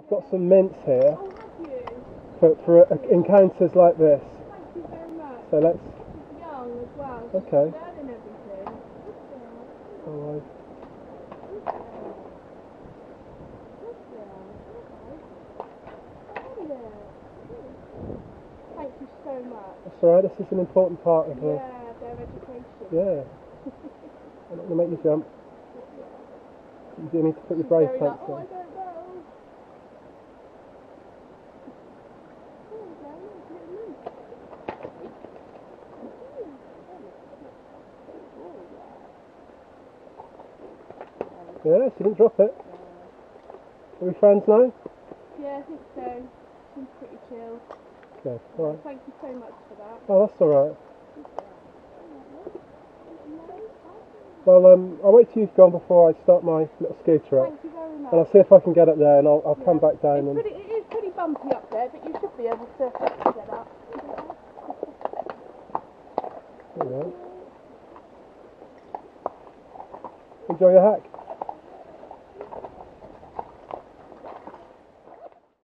got some mints here Oh, have you? for encounters like this. Thank you very much. So let's. She's young as well. Okay. She's learning everything. Alright. Thank you so much. That's alright, this is an important part of their education. Yeah. I'm not going to make you jump. You do need to put your She's brave very pants like, oh, on. I don't know. Yeah, she didn't drop it. Are we friends now? Yeah, I think so. Seems pretty chill. Okay, alright. Thank you so much for that. Oh, that's alright. Well, I'll wait till you've gone before I start my little scooter up. Thank you very much. And I'll see if I can get up there, and I'll come back down. It is pretty bumpy up there, but you should be able to get up. There you go. Enjoy your hack.